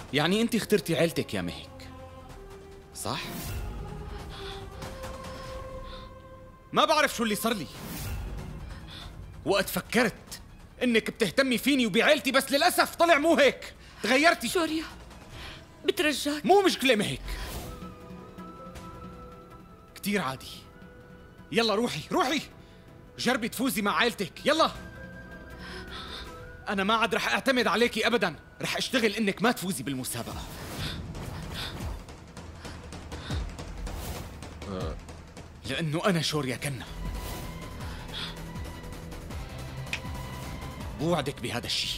يعني انت اخترتي عيلتك يا مهك، صح؟ ما بعرف شو اللي صار لي وقت فكرت انك بتهتمي فيني وبعيلتي، بس للأسف طلع مو هيك، تغيرتي. شوريا بترجاك، مو مشكلة مهك، كتير عادي. يلا روحي روحي، جربي تفوزي مع عيلتك، يلا. أنا ما عاد رح أعتمد عليكي أبداً، رح أشتغل إنك ما تفوزي بالمسابقة. لأنه أنا شوريا كنا بوعدك بهذا الشيء.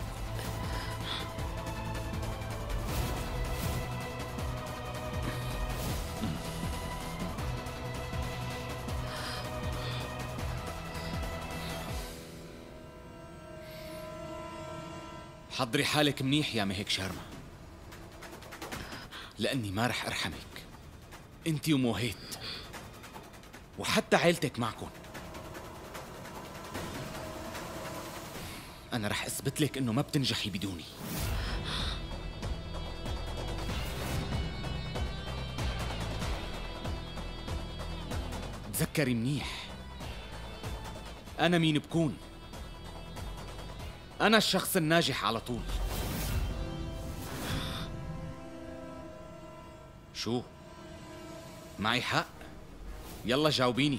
حضري حالك منيح يا مهك شارما، لأني ما رح أرحمك، أنتي وموهيت وحتى عيلتك معكم. أنا رح أثبت لك إنه ما بتنجحي بدوني. تذكري منيح أنا مين بكون. أنا الشخص الناجح على طول. شو؟ معي حق؟ يلا جاوبيني.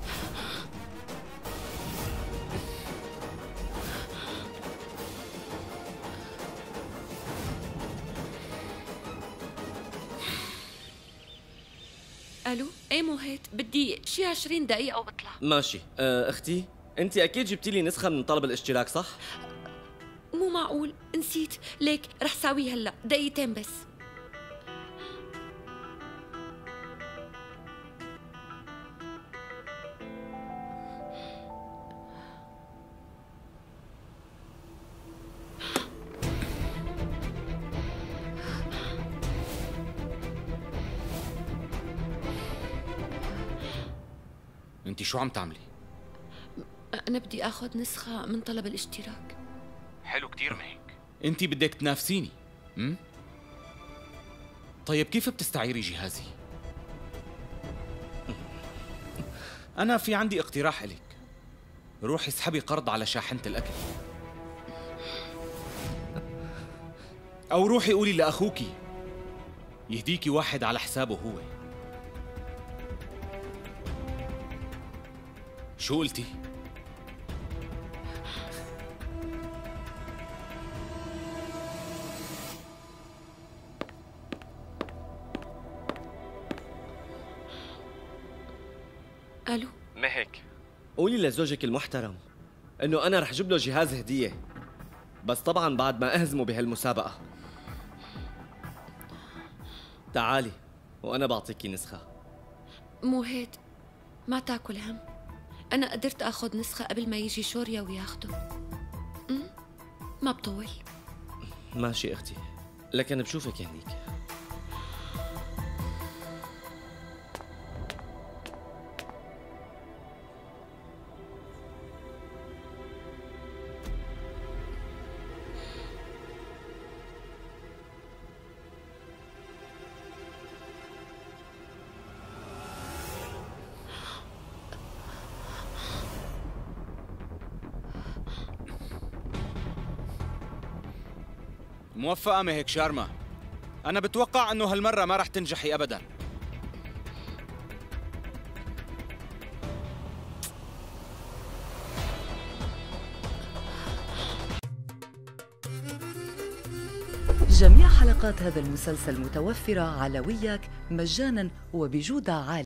الو، ايه موهيت، بدي شي 20 دقيقة وبطلع. ماشي. اختي، انت اكيد جبتي لي نسخة من طلب الاشتراك، صح؟ مو معقول، نسيت، ليك رح ساويه هلا، دقيقتين بس. انتي شو عم تعملي؟ أنا بدي آخذ نسخة من طلب الاشتراك. حلو كتير مهيك. انتي بدك تنافسيني، طيب كيف بتستعيري جهازي؟ أنا في عندي اقتراح إلك، روحي اسحبي قرض على شاحنة الأكل، أو روحي قولي لأخوكي يهديكي واحد على حسابه هو. شو قلتي؟ الو مهك، قولي لزوجك المحترم انه انا رح جيب له جهاز هدية، بس طبعا بعد ما اهزمه بهالمسابقة. تعالي وانا بعطيكي نسخة. موهيت، ما تاكل هم، أنا قدرت آخذ نسخة قبل ما يجي شوريا وياخده. ما بطول. ماشي اختي، لكن بشوفك هنيك. موفقة مهك شارما، أنا بتوقع أنه هالمرة ما رح تنجحي أبداً. جميع حلقات هذا المسلسل متوفرة على وياك مجاناً وبجودة عالية.